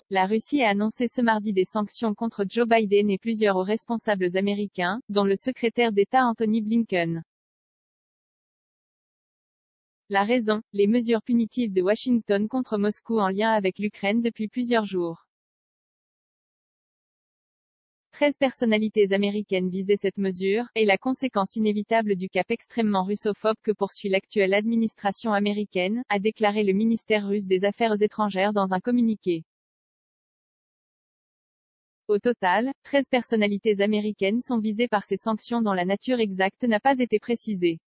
La Russie a annoncé ce mardi des sanctions contre Joe Biden et plusieurs hauts responsables américains, dont le secrétaire d'État Antony Blinken. La raison, les mesures punitives de Washington contre Moscou en lien avec l'Ukraine depuis plusieurs jours. 13 personnalités américaines visaient cette mesure, et la conséquence inévitable du cap extrêmement russophobe que poursuit l'actuelle administration américaine, a déclaré le ministère russe des Affaires étrangères dans un communiqué. Au total, 13 personnalités américaines sont visées par ces sanctions dont la nature exacte n'a pas été précisée.